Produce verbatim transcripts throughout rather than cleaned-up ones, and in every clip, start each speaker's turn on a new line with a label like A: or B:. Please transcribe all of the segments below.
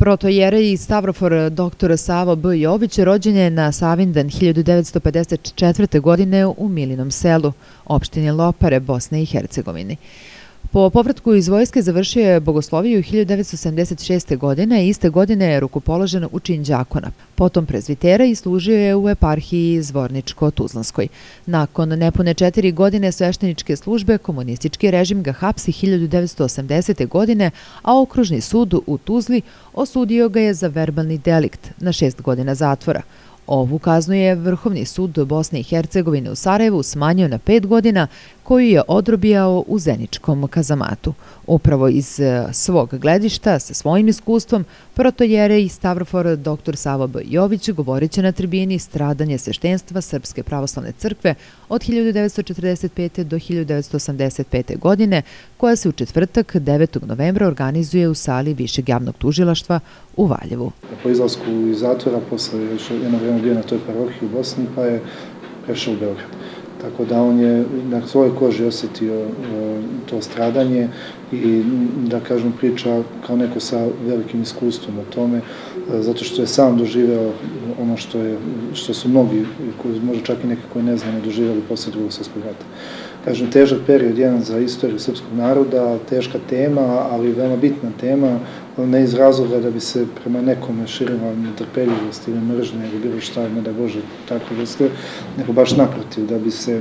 A: Protojerej Stavrofor doktor Savo B. Jović rođen je na Savindan hiljadu devetsto pedeset četvrte. godine u Milinom selu, opštini Lopare, Bosne i Hercegovine. Po povratku iz vojske završio je bogosloviju hiljadu devetsto sedamdeset šeste. godine i iste godine je rukopoložen u čin đakona, potom prezvitera i služio je u eparhiji Zvorničko-Tuzlanskoj. Nakon nepune četiri godine svešteničke službe, komunistički režim ga hapsi hiljadu devetsto osamdesete. godine, a okružni sud u Tuzli osudio ga je za verbalni delikt na šest godina zatvora. Ovu kaznu je Vrhovni sud Bosne i Hercegovine u Sarajevu smanjio na pet godina, koju je odrobijao u zeničkom kazamatu. Upravo iz svog gledišta, sa svojim iskustvom, protojerej Stavrofor doktor Savo B. Jović govorit će na tribini Stradanje sveštenstva Srpske pravoslavne crkve od hiljadu devetsto četrdeset pete. do hiljadu devetsto osamdeset pete. godine, koja se u četvrtak devetog novembra organizuje u sali Višeg javnog tužilaštva u Valjevu.
B: Po izlasku iz zatvora, posle još jedno vrijeme bio na toj parohiji u Bosni, pa je prešao u Beograd. Tako da on je na svojoj koži osjetio to stradanje i, da kažem, priča kao neko sa velikim iskustvom o tome, zato što je sam doživeo ono što, je, što su mnogi, možda čak i neki koji ne znamo, doživjeli posle Drugog svjetskog rata. Kažem, težak period jedan za istoriju srpskog naroda, teška tema, ali veoma bitna tema, ne iz razloga da bi se prema nekome širila netrpeljivost ili mržnja ili bilo šta, ne da Bože, tako vrste, nego baš naprotiv, da bi se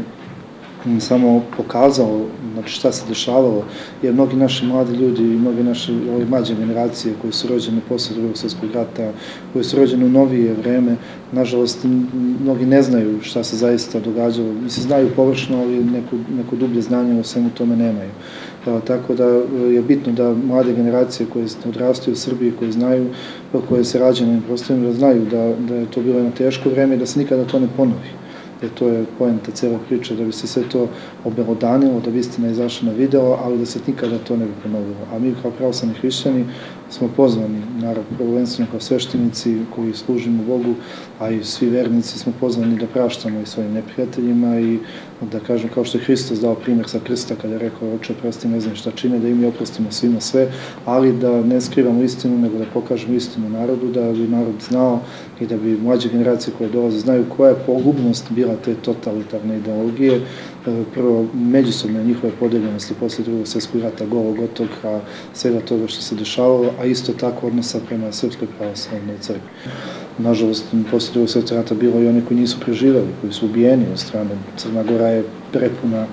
B: samo pokazalo, znači, šta se dešavalo, jer mnogi naši mladi ljudi i mnogi naše ove mlađe generacije koji su rođeni posle Drugog svjetskog rata, koji su rođeni u novije vreme, nažalost, mnogi ne znaju šta se zaista događalo. Mislim, znaju površno, ali neko, neko dublje znanje o svemu tome nemaju. Tako da je bitno da mlade generacije koje odrastaju u Srbiji, koje znaju, koje se rađaju na ovim prostorima, da znaju da, da je to bilo jedno teško vreme i da se nikada to ne ponovi. Jer to je poenta cijela priča, da bi se sve to obelodanilo, da bi istina izašla na video, ali da se nikada to ne bi ponovilo. A mi kao pravoslavni hrišćani smo pozvani, naravno, prvenstveno kao sveštenici koji služimo Bogu, a i svi vernici smo pozvani da praštamo i svojim neprijateljima i da kažem, kao što je Hristos dao primjer sa krsta kada je rekao: Oče, oprosti, ne znam šta čine, da i mi oprostimo svima sve, ali da ne skrivamo istinu, nego da pokažemo istinu narodu, da bi narod znao i da bi mlađe generacije koje dolaze znaju koja je pogubnost bila te totalitarne ideologije, prvo međusobne njihove podeljenosti posle Drugog svjetskog rata, Golog otoka, svega toga što se dešavalo, a isto tako odnosa prema Srpskoj pravoslavnoj crkvi. Nažalost, posle Drugog svjetskog rata bilo i oni koji nisu preživeli, koji su ubijeni od strane. Crna Gora je prepuna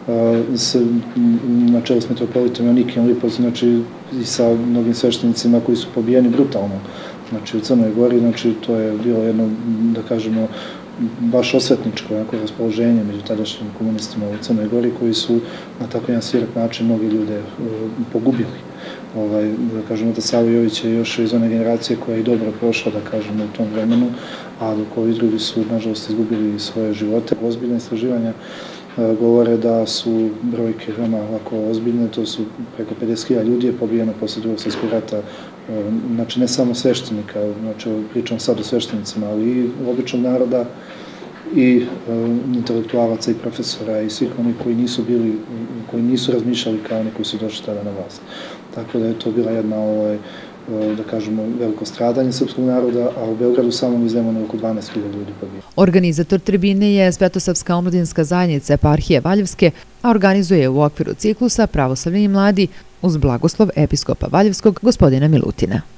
B: na čelu s metropolitom Jonikijem Lipovcem, znači i sa mnogim sveštenicima koji su pobijeni brutalno. Znači u Crnoj Gori, znači to je bilo jedno, da kažemo, baš osvetničko jako raspoloženje među tadašnjim komunistima u Crnoj Gori, koji su na tako jedan svirek način mnogi ljude pogubili. Ovaj, da kažemo, da Savo Jović je još iz one generacije koja je i dobro prošla, da kažemo, u tom vremenu, a dok ovi drugi su, nažalost, izgubili svoje živote. Ozbiljne istraživanja govore da su brojke veoma ovako ozbiljne, to su preko pedeset hiljada ljudi je pobijeno posle Drugog svjetskog rata, znači ne samo sveštenika, znači pričam sad o sveštenicima, ali i običnog naroda i intelektualaca i profesora i svih onih koji nisu bili, koji nisu razmišljali kao oni koji su došli tada na vlast. Tako da je to bila jedna, ovaj, da kažemo, veliko stradanje srpskog naroda, a u Beogradu samom iz Zemuna oko dvanaest hiljada ljudi pobije.
A: Organizator tribine je Svetosavska omladinska zajednica eparhije Valjevske, a organizuje u okviru ciklusa Pravoslavni mladi uz blagoslov episkopa Valjevskog gospodina Milutina.